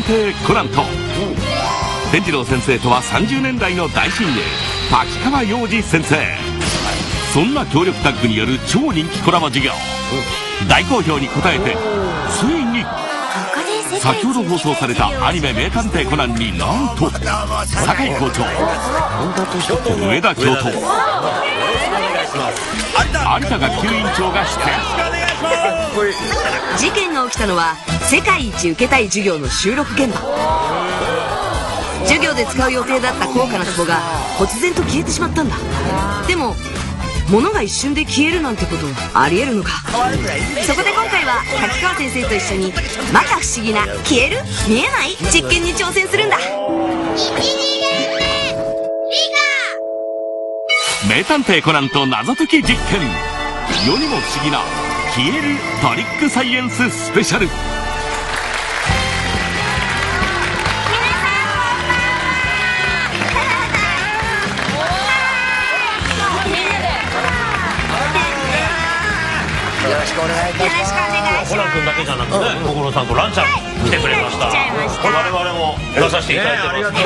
偵コナンと伝次郎先生とは30年来の大親友滝川洋二先生。そんな強力タッグによる超人気コラボ授業、大好評に応えてついに先ほど放送されたアニメ「名探偵コナン」になんと酒井校長、上田教頭、有田学級委員長が出演。 事件が起きたのは世界一受けたい授業の収録現場。授業で使う予定だった高価な壺が突然と消えてしまったんだ。でも物が一瞬で消えるなんてことありえるのか。そこで今回は滝川先生と一緒に摩訶不思議な消える見えない実験に挑戦するんだ。 名探偵コナンと謎解き実験、世にも不思議な消えるトリックサイエンススペシャル。 よろしくお願いいたします。 コナン君だけじゃなくて心さんとランちゃん来てくれました。我々も出させていただいてます。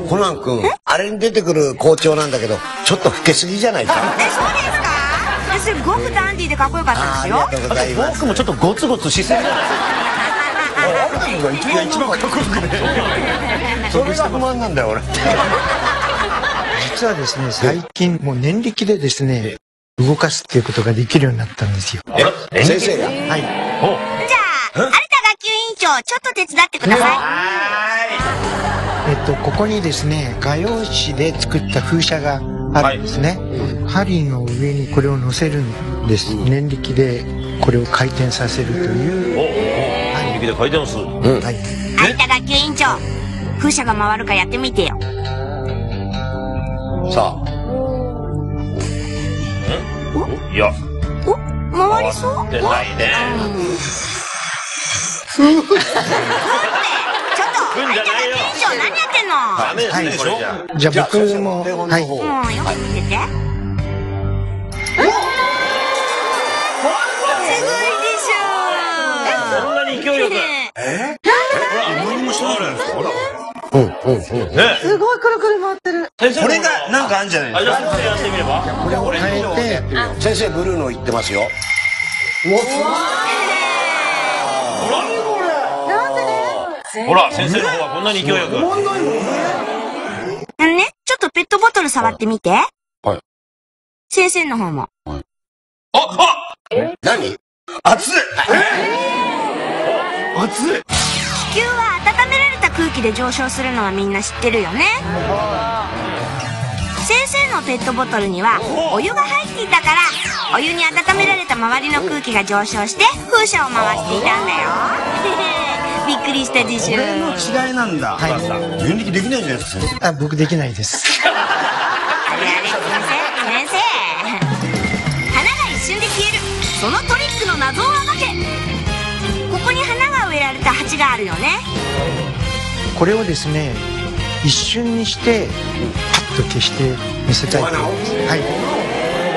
コナン君、あれに出てくる校長なんだけど、ちょっと老けすぎじゃないか。 そうですか。すごくダンディーでかっこよかったですよ。 ありがとうございます。 僕もちょっとゴツゴツしすぎじゃないですか。 一番かっこよくね。それが不満なんだよ俺。 実はですね、最近もう念力でですね動かすっていうことができるようになったんですよ。 先生が。はい。 じゃあ有田学級委員長、ちょっと手伝ってください。 ここにですね画用紙で作った風車があるんですね。針の上にこれを乗せるんです。念力でこれを回転させるという。 念力で回転する。 はい。 有田学級委員長、風車が回るかやってみてよ。 さあ。 いや、 お、回りそう。 回ってないね。 ちょっと、有田学んじゃないよ。 級委員長何やってんの。 ダメですね、これじゃ。 じゃあ僕もはいもうよく見てて。すごいでしょ。 そんなに勢いよく。 何もしてないじゃないですか。 ね。 すごいくるくる回ってる。 これがなんかあるんじゃないですか。 じゃあ先生やってみれば。 これを変えて先生ブルーの言ってますよ。 ほら、先生の方はこんなに勢いよく。 ね、ちょっとペットボトル触ってみて。 はい。 先生の方も。 何？熱い。熱い。 地球は温められた空気で上昇するのはみんな知ってるよね。先生のペットボトルにはお湯が入っていたから、お湯に温められた周りの空気が上昇して風車を回していたんだよ。びっくりしたでしょ。 これの違いなんだ。念力できないんじゃないですか。 僕できないです。 あれあれ、先生。花が一瞬で消える、そのトリックの謎を暴け。ここに花が植えられた鉢があるよね。 これをですね一瞬にしてパッと消して見せたいと思います。はい。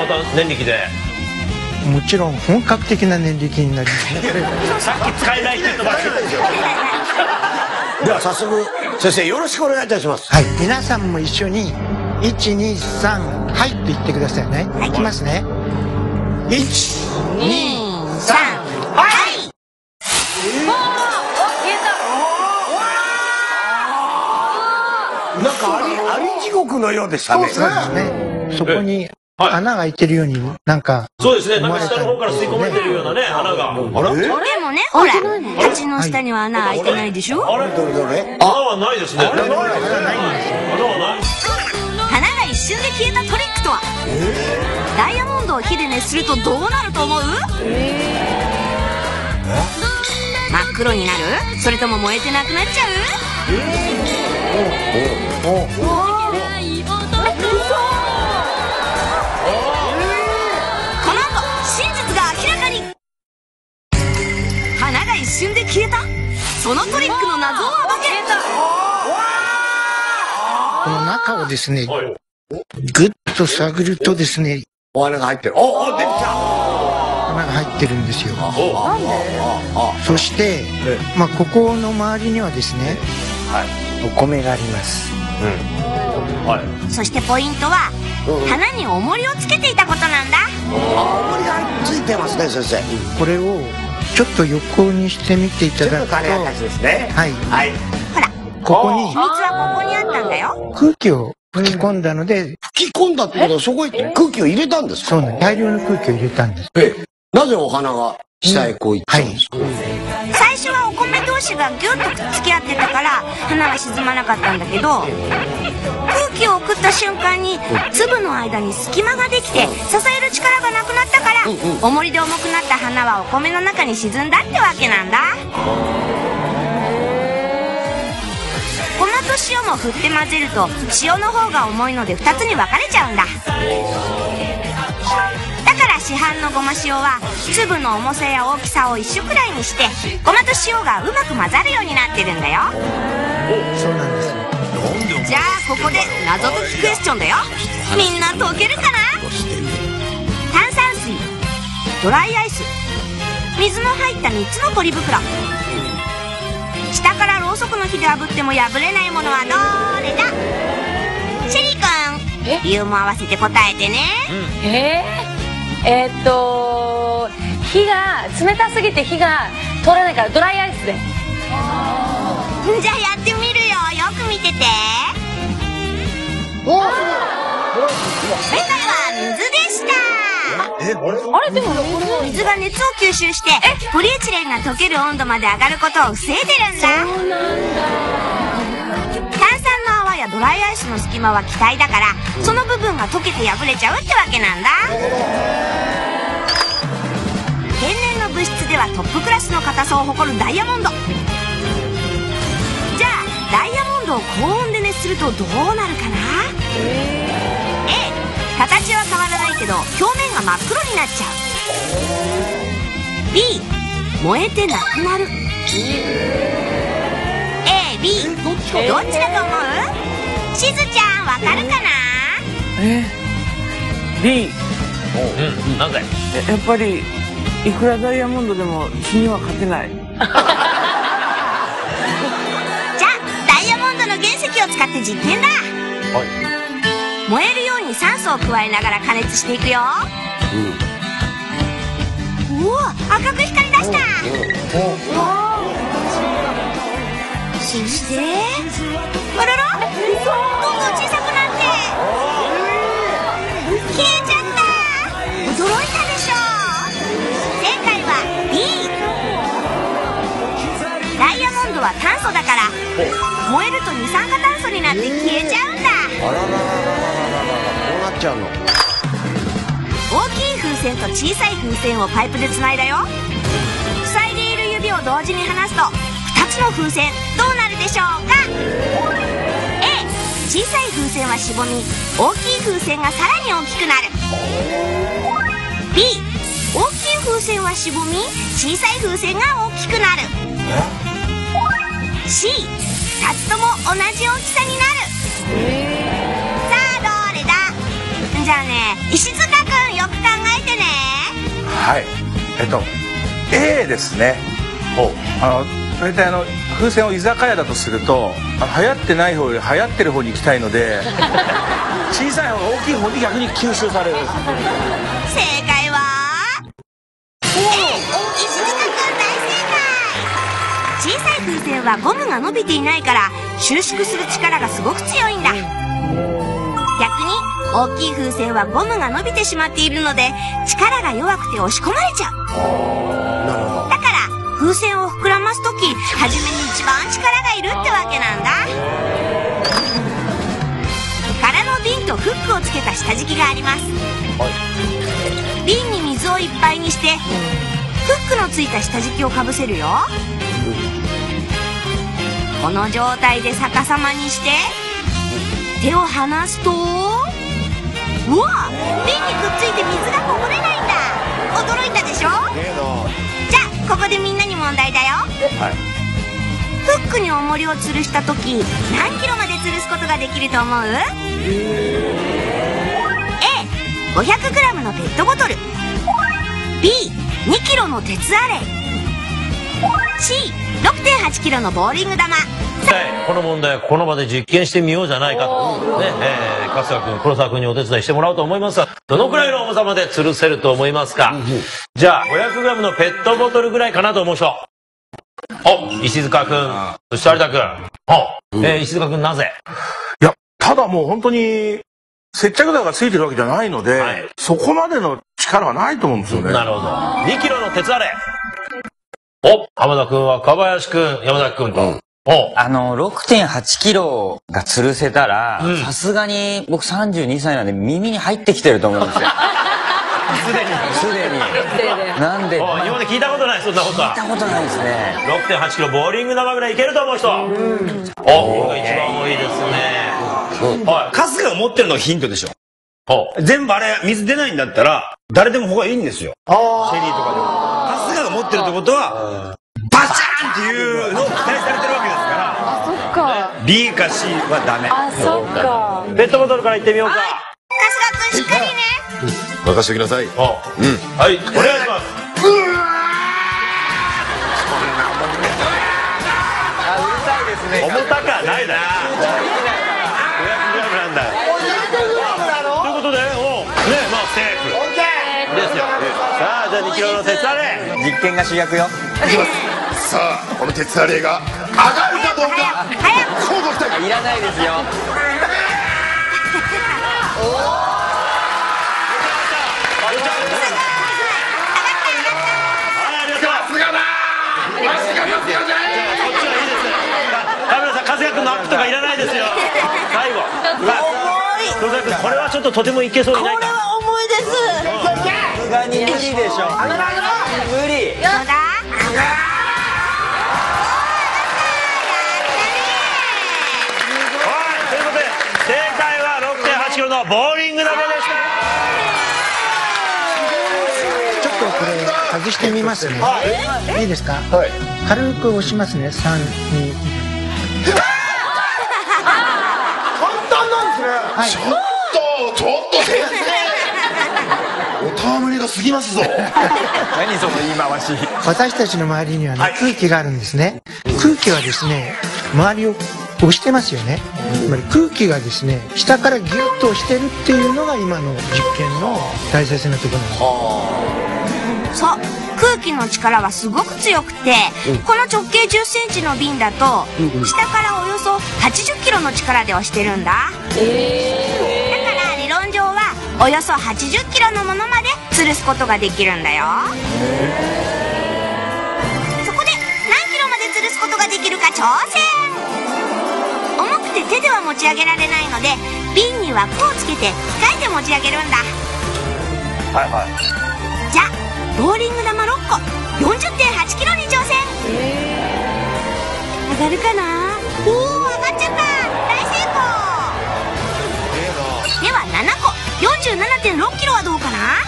また念力で。 もちろん本格的な念力になりますね。 さっき使えないって言ったばっかりですよ。 では早速先生よろしくお願いいたします。 はい。皆さんも一緒に123はいと言ってくださいね。いきますね。1、2、 3、はい。 なんかアリ地獄のようでしたね。 そうですね。そこに穴が開いてるようになんか。 そうですね。なんか下の方から吸い込まれてるようなね、穴が。 でもね、ほら、鉢の下には穴開いてないでしょ。 あれ？ どれ？ 穴はないですね。穴はない。 花が一瞬で消えたトリックとは。ダイヤモンドを火で熱するとどうなると思う？真っ黒になる？それとも燃えてなくなっちゃう？この後真実が明らかに。花が一瞬で消えた、そのトリックの謎を暴け。 この中をですねグッと探るとですねお花が入ってる。出てきた。 が入ってるんですよ。 なんで？ そして、ここの周りにはですね、お米があります。 そしてポイントは花に重りをつけていたことなんだ。 重りがついてますね、先生。 これをちょっと横にしてみていただくと、 種明かしですね。 はい、 ほら、 ここに秘密はここにあったんだよ。 空気を吹き込んだので、 吹き込んだってことはそこに空気を入れたんですか？ そうなん、大量の空気を入れたんです。 なぜお花が下へこう行っちゃうんですか？ 最初はお米同士がギュッとくっつき合ってたから花が沈まなかったんだけど、空気を送った瞬間に粒の間に隙間ができて支える力がなくなったから、重りで重くなった花はお米の中に沈んだってわけなんだ。粉と塩も振って混ぜると塩の方が重いので2つに分かれちゃうんだ。だから市販のごま塩は粒の重さや大きさを一緒くらいにしてごまと塩がうまく混ざるようになってるんだよ。 そうなんです。 じゃあここで謎解きクエスチョンだよ。みんな解けるかな？ 炭酸水、ドライアイス、水の入った3つのポリ袋。下からろうそくの火で炙っても破れないものはどれだ？シェリー君、理由も合わせて答えてね。 火が冷たすぎて火が通らないからドライアイスで。 じゃあやってみるよ。よく見てて。正解は水でした。 あれでも水が熱を吸収してポリエチレンが溶ける温度まで上がることを防いでるんだ。炭酸の泡やドライアイスの隙間は気体だから、その部分が溶けて破れちゃうってわけなんだ。天然の物質ではトップクラスの硬さを誇るダイヤモンド。じゃあダイヤモンドを高温で熱するとどうなるかな？ A、形は変わらないけど表面が真っ黒になっちゃう。 B、燃えてなくなる。 A、B、どっちだと思う？しずちゃんわかるかな？ B。 なんだい？ やっぱりいくらダイヤモンドでも火には勝てない。 じゃあダイヤモンドの原石を使って実験だ。燃えるように酸素を加えながら加熱していくよ。おお、赤く光り出した。そしてあらら、どんどん小さくなって消えちゃった。驚いたでしょ。正解は D。 ダイヤモンドは炭素だから燃えると二酸化炭素になって消えちゃうんだ。 あららららららら、こうなっちゃうの。 大きい風船と小さい風船をパイプでつないだよ。塞いでいる指を同時に離すと2つの風船どうなるでしょうか？ A、小さい風船はしぼみ大きい風船がさらに大きくなる。 B、大きい風船はしぼみ小さい風船が大きくなる。 C、2つとも同じ大きさになる。さあどれだ？じゃあね、石塚くんよく考えてね。 はい、A ですね。大体風船を居酒屋だとすると流行ってない方より流行ってる方に行きたいので小さい方が大きい方に逆に吸収される。 正解は A、石塚くん大正解。小さい風船はゴムが伸びていないから収縮する力がすごく強いんだ。逆に大きい風船はゴムが伸びてしまっているので力が弱くて押し込まれちゃう。だから風船を膨らますとき初めに一番力がいるってわけなんだ。空の瓶とフックをつけた下敷きがあります。瓶に水をいっぱいにしてフックのついた下敷きをかぶせるよ。この状態で逆さまにして手を離すと、うわ、瓶にくっついて水がこぼれないんだ。驚いたでしょ？じゃあここでみんなに問題だよ。フックに重りを吊るした時何キロまで吊るすことができると思う？ A、500g のペットボトル。 B、 2キロの鉄アレイ。 C、6.8 キロのボーリング玉。 この問題はこの場で実験してみようじゃないかとね、春日君黒沢君にお手伝いしてもらおうと思いますが、どのくらいの重さまで吊るせると思いますか？じゃあ 500g のペットボトルぐらいかなと思う人。石塚君、そして有田君。石塚君なぜ？ いや、ただもう本当に接着剤がついてるわけじゃないので、そこまでの力はないと思うんですよね。 なるほど。2キロの鉄アレイ。浜田君は小林君、山崎君と。 6.8 キロが吊るせたら、さすがに僕32歳なんで耳に入ってきてると思うんですよ。すでに。なんで。 今まで聞いたことない、そんなことは。 聞いたことないですね。 6.8 キロボーリング玉ぐらいいけると思う人。これが一番多いですね。 春日が持ってるのがヒントでしょ。全部あれ水出ないんだったら誰でも他いいんですよ。シェリーとかでも。春日が持ってるってことはバチャーンっていうのを期待されてるわけですから。 そっか。 B か C はダメ。 そっか。 ペットボトルからいってみようか。 春日君しっかりね。 任せてください。 はい、お願いします。重たくはないだろ。500g なんだ。ということで、まあセーフですよ。さあ、じゃあ2キロの鉄アレイ。 実験が主役よ。 さあ、この鉄アレイが上がるかどうか。交互したい。 いらないですよ。 春日君のアップとかいらないですよ。最後。黒沢君、これはちょっととてもいけそうにないか。 これは重いです。 さすがに無理でしょ。無理。 どうだ？ ということで正解は 6.8 キロのボーリング玉でした。 ちょっとこれ外してみますね。いいですか？軽く押しますね。3、2。 簡単なんですね。ちょっと先生。お戯れが過ぎますぞ。 何その言い回し。 私たちの周りにはね、空気があるんですね。空気はですね、周りを押してますよね。つまり空気がですね、下からギュッと押してるっていうのが今の実験の大切なところなんです。 そう、空気の力はすごく強くて、この直径10センチの瓶だと、下からおよそ80キロの力で押してるんだ。だから理論上はおよそ80キロのものまで吊るすことができるんだよ。そこで何キロまで吊るすことができるか挑戦。重くて手では持ち上げられないので、瓶に枠をつけて機械で持ち上げるんだ。じゃあボーリング玉6個 40.8 キロに挑戦。上がるかな？おお、上がっちゃった。大成功。では7個 47.6 キロはどうかな？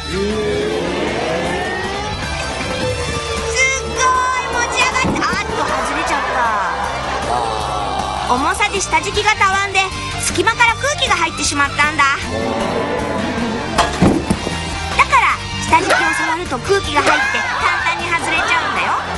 すっごい持ち上がった。外れちゃった。重さで下敷きがたわんで隙間から空気が入ってしまったんだ。だから下敷きを触ると空気が入って簡単に外れちゃうんだよ。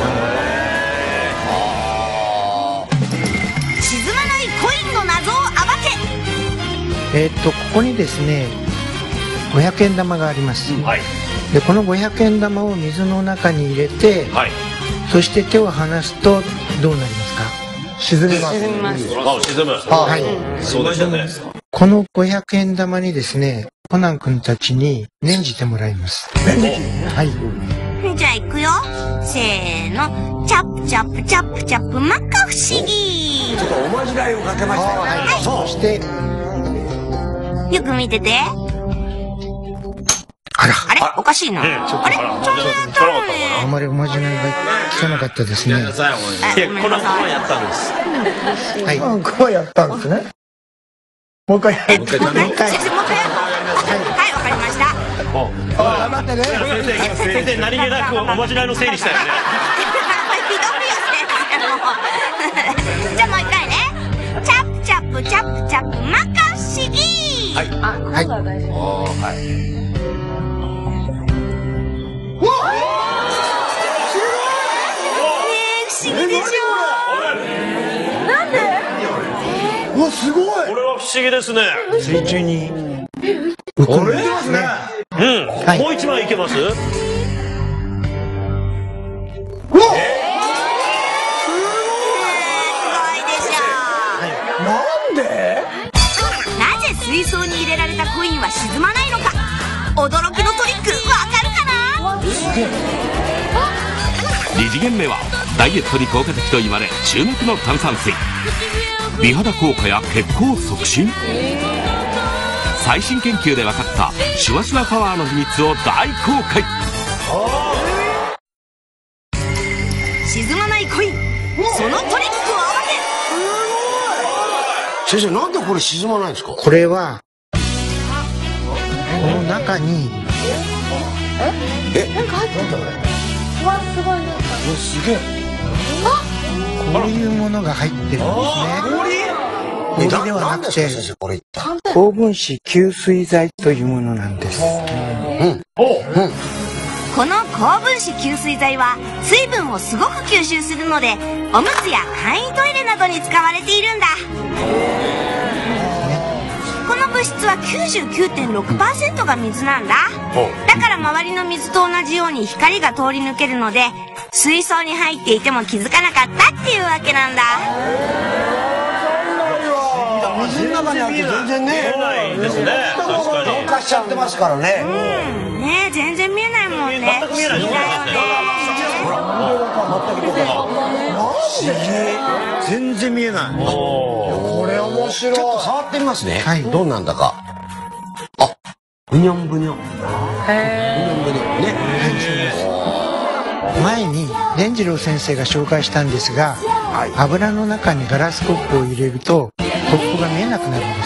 沈まないコインの謎を暴け。 ここにですね、500円玉があります。で、この500円玉を水の中に入れて、そして手を離すとどうなりますか？沈みます。 沈む。 はい。 そうでしたね。 この500円玉にですね、コナン君たちに念じてもらいます。はい。 じゃあ行くよ。せーの。チャップチャップチャップチャップ摩訶不思議。 ちょっとおまじないをかけましたよ。 はい。そして、 よく見てて。 あら。 あれおかしいな。あれちょっとやったのね。 あまりおまじないが聞かなかったですね。 いや、このままやったんです。 はい。 こうやったんですね。もう一回やる。 もう一回やる。はい、わかりました。 頑張ってね。 先生、何気なくおまじないのせいにしたよね。 ひどいよ、先生も。じゃあもう一回ね。チャップチャップチャップチャップ摩訶不思議。 あ、今度は大丈夫。 はい。 思議でしょ。 なんで？ うわ、すごい。 これは不思議ですね。 水中に浮くんですね。 うん。もう一枚いけます？ なんで？ なぜ水槽に入れられたコインは沈まないのか、驚きのトリックわかるかな。 2次元目はダイエットに効果的と言われ注目の炭酸水。美肌効果や血行促進、最新研究で分かったシュワシュワパワーの秘密を大公開。 沈まないコイン、そのトリックを合わ先生、なんでこれ沈まないんですか？ これはこの中になんか入ってたね。 わ、すごいなんか。 すげえ。 こういうものが入ってるんですね。氷ではなくて先生、これ高分子吸水剤というものなんです。 この高分子吸水剤は水分をすごく吸収するので、おむつや簡易トイレなどに使われているんだ。この物質は 99.6% が水なんだ。だから周りの水と同じように光が通り抜けるので、水槽に入っていても気づかなかったっていうわけなんだ。 水の中にあると全然ね、 見えないですね。確かに。 同化しちゃってますからね。 ねえ、全然見えないもんね。 全く見えないですね。 全然見えない。 これ面白い。ちょっと触ってみますね。 はいどうなんだか。あ、ブニョンブニョン。ブニョンブニョンね。 前に伝次郎先生が紹介したんですが、油の中にガラスコップを入れるとコップが見えなくなるんです。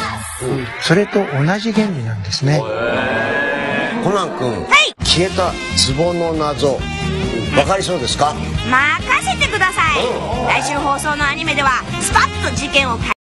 それと同じ原理なんですね。 コナン君、消えた壺の謎、わかりそうですか？ 任せてください。来週放送のアニメではスパッと事件を解